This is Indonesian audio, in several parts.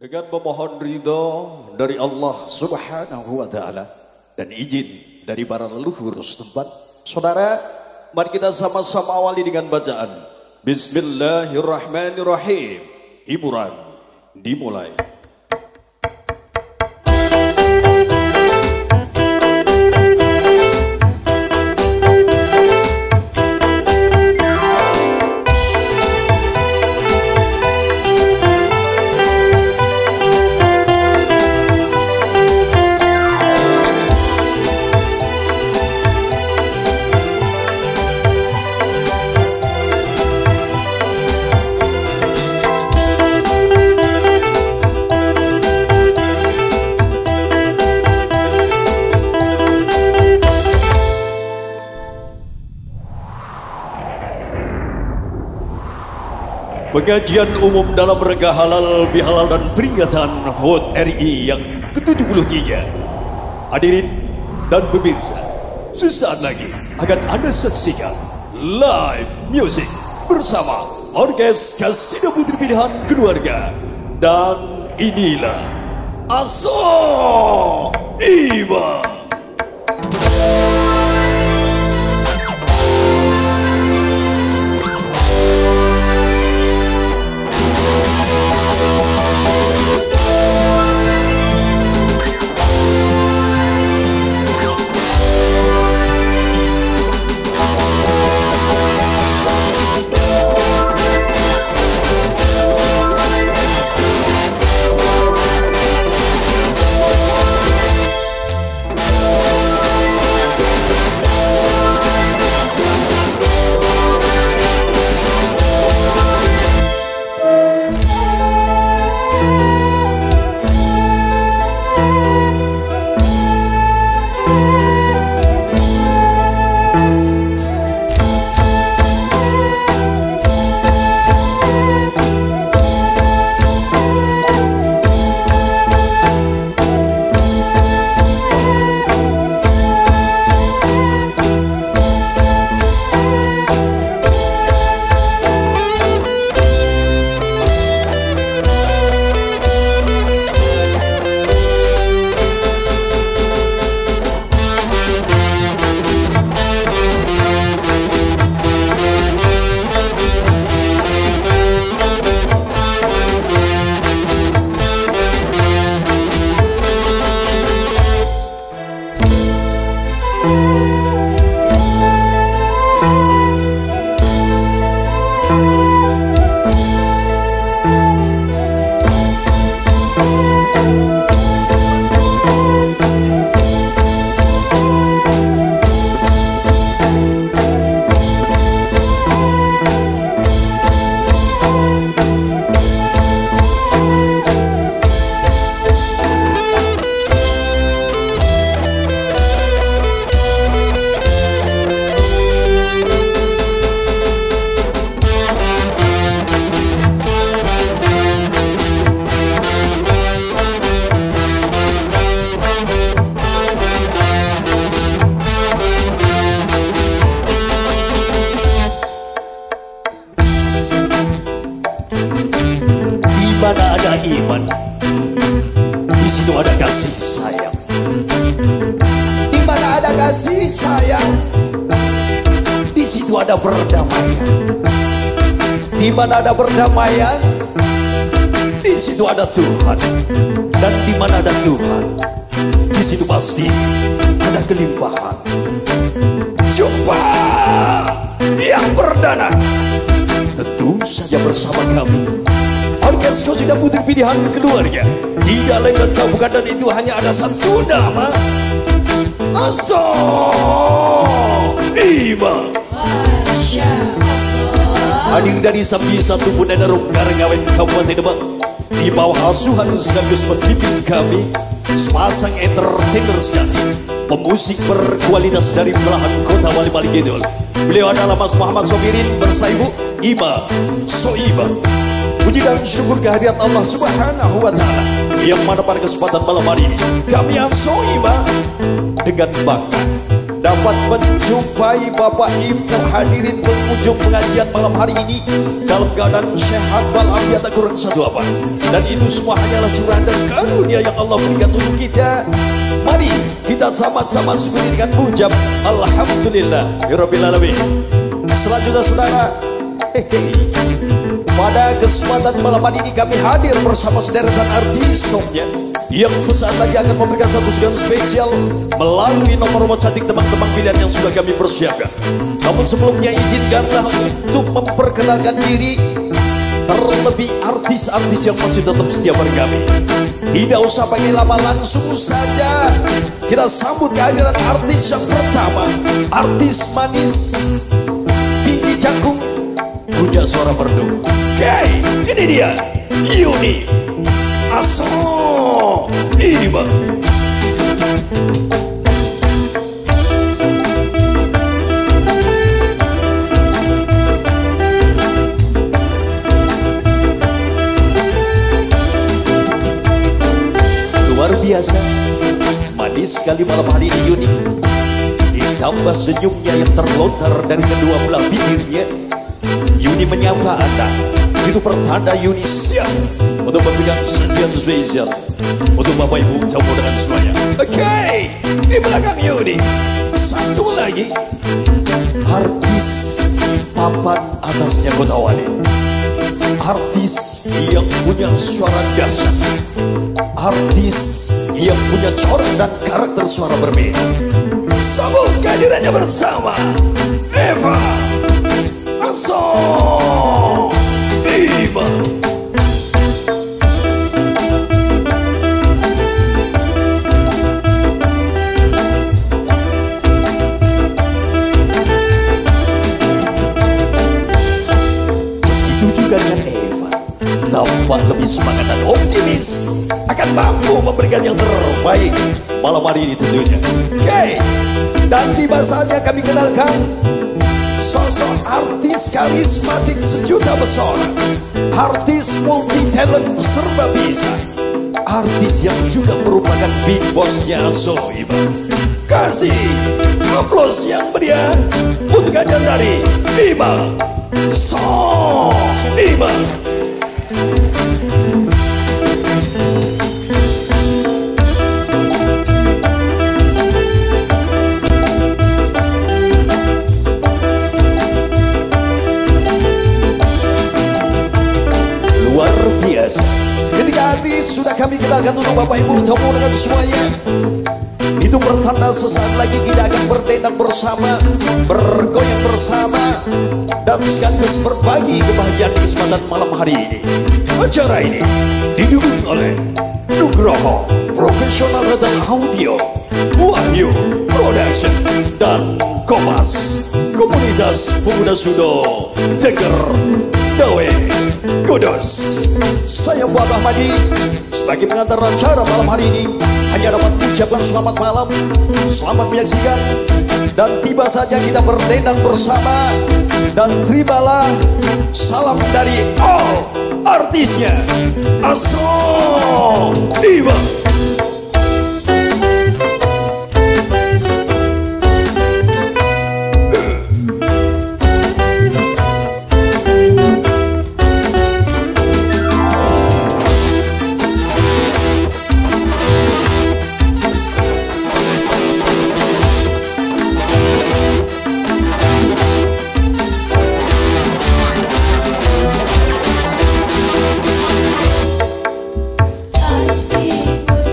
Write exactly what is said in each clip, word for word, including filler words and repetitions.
Dengan memohon ridho dari Allah Subhanahu wa Ta'ala dan izin dari para leluhur setempat, saudara, mari kita sama-sama awali dengan bacaan Bismillahirrahmanirrahim. Hiburan dimulai. Pengajian umum dalam rangka halal bihalal dan peringatan H O T R I yang ke tujuh puluh tiga. Hadirin dan pemirsa, sesaat lagi akan Anda saksikan live music bersama Orkes Kasida Putri Pilihan Keluarga. Dan inilah Sohibah. Di mana ada iman, di situ ada kasih sayang. Di mana ada kasih sayang, di situ ada perdamaian. Di mana ada perdamaian, di situ ada Tuhan. Dan di mana ada Tuhan, di situ pasti ada kelimpahan. Coba yang perdana, tentu saja bersama kami Orkes Kasida Putri Pilihan Keluarga. Tidak lain dan tak bukan, dan itu hanya ada satu nama, Sohibah. Hadir dari Sambi Satu Bunda Rum Karangawen Kabupaten Demak, di bawah asuhan sekaligus pembimbing kami sepasang entertainer sejati, pemusik berkualitas dari belahan kota Wali Bali Kidul. Beliau adalah Mas Muhammad Sobirin bersama Ibu Iba Sohibah. Puji dan syukur kehadirat Allah Subhanahu wa Ta'ala yang mana pada kesempatan malam hari ini kami Sohibah dengan bangga dapat dapat menjumpai Bapak Ibu hadirin pengunjung pengajian malam hari ini dalam keadaan sehat walafiat tak kurang satu apa. Dan itu semua hanyalah curahan dan karunia yang Allah berikan untuk kita. Mari kita sama-sama syukuri dengan ucap alhamdulillah ya rabbil alamin. Selanjutnya saudara, hehe, pada kesempatan malam hari ini kami hadir bersama sederetan artis nomnya yang sesaat lagi akan memberikan satu segan spesial melalui nomor-nomor cantik teman-teman pilihan yang sudah kami persiapkan. Namun sebelumnya izinkanlah untuk memperkenalkan diri terlebih artis-artis yang masih tetap setia pada kami. Tidak usah pakai lama, langsung saja kita sambut kehadiran artis yang pertama, artis manis tinggi cakung punya suara merdu. Oke, ini dia Yuni Aso ini bang. Luar biasa manis sekali malam hari ini Yuni, ditambah senyumnya yang terlontar dari kedua belah bibirnya. Yuni menyapa Anda, itu pertanda Yuni siap untuk memberikan sesuatu spesial untuk Bapak Ibu tamu dengan semuanya. Oke, okay, di belakang Yuni satu lagi artis papan atasnya Kota Wali, artis yang punya suara dahsyat, artis yang punya corak dan karakter suara berbeda. Sambut kehadirannya bersama Eva Aso Iba. Begitu juga dengan Eva, tampak lebih semangat dan optimis akan mampu memberikan yang terbaik malam hari ini tentunya. Oke, okay. Dan tiba saatnya kami kenalkan sosok artis karismatik sejuta pesona, artis multi talent serba bisa, artis yang juga merupakan big bossnya Soiba. Kasih aplaus yang meriah untuk kehadiran dari Ima Soiba. Ketika artis sudah kami kenalkan untuk Bapak Ibu tamu dengan semuanya, itu pertanda sesaat lagi kita akan berdendang bersama, bergoyang bersama, dan sekaligus berbagi kebahagiaan kesempatan malam hari ini. Acara ini didukung oleh Nugroho Profesional Retail Audio, Wahyu Production, dan Kompas Komunitas Pemuda Sudo Teger Dawe Kudus. Saya Buat Ahmadi sebagai pengantar acara malam hari ini hanya dapat ucapkan selamat malam, selamat menyaksikan, dan tiba saja kita berdendang bersama. Dan terimalah salam dari all artisnya Aso Iba. Asik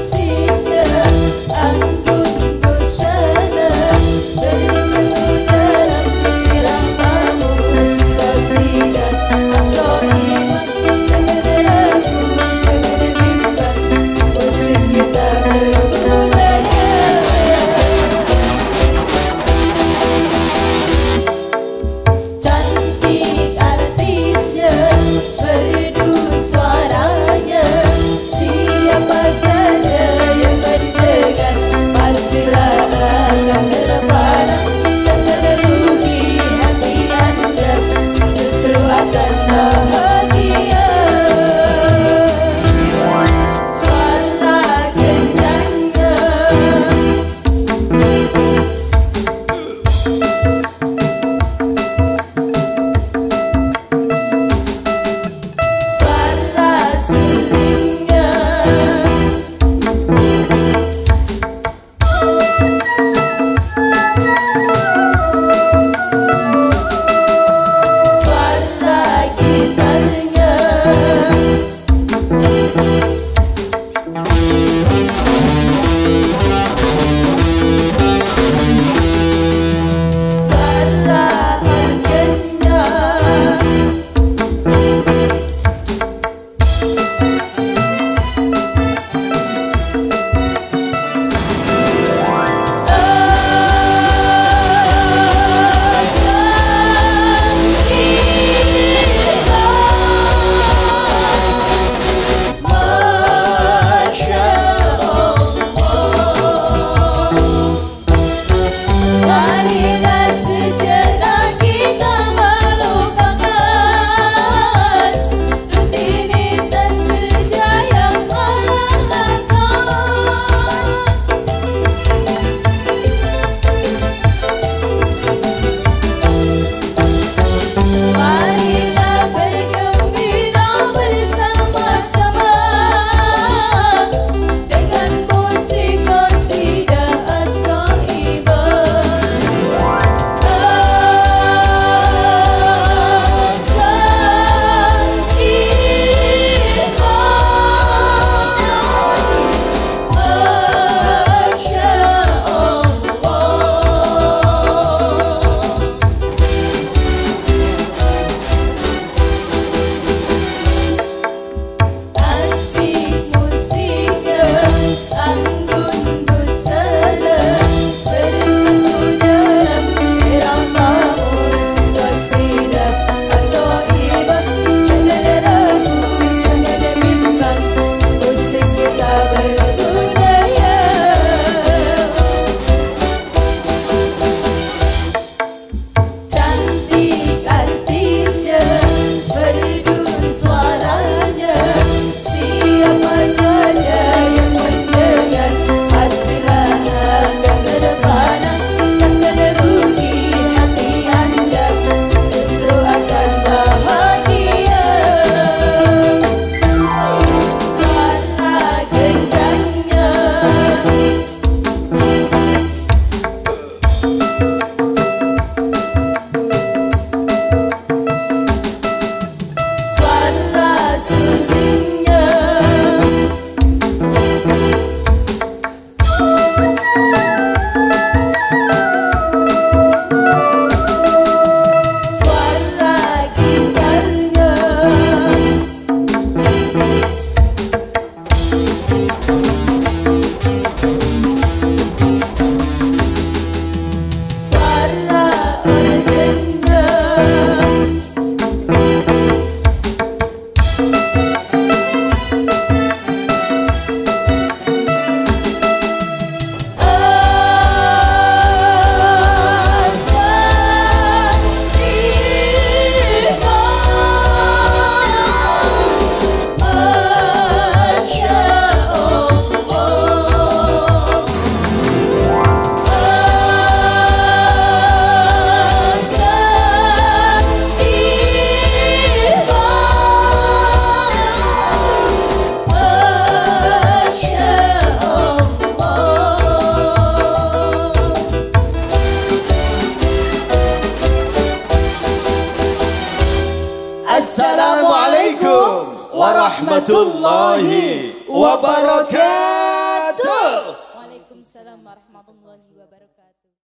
warahmatullahi wabarakatuh. Waalaikumsalam warahmatullahi wabarakatuh.